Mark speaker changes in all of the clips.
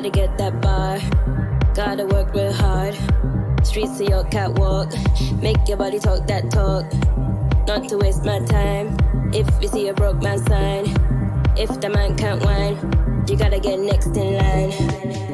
Speaker 1: Gotta get that bar, gotta work real hard. Streets of your catwalk, make your body talk that talk. Not to waste my time, if you see a broke man sign. If the man can't whine, you gotta get next in line.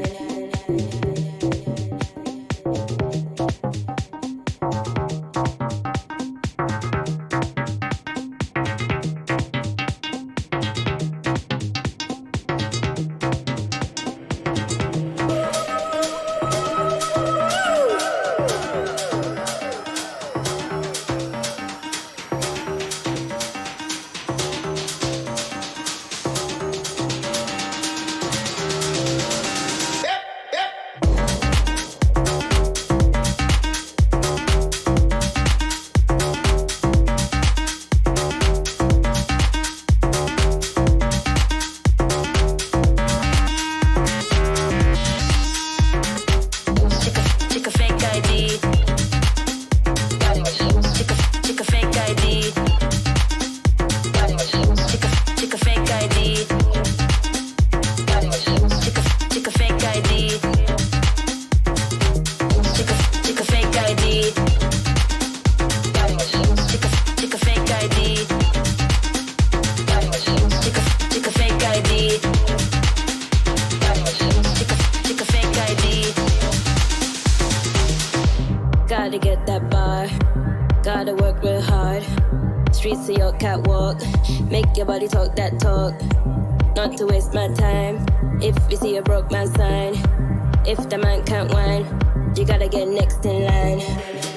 Speaker 1: Gotta get that bar, gotta work real hard. Streets of your catwalk, make your body talk that talk. Not to waste my time, if you see a broke man sign. If the man can't whine, you gotta get next in line.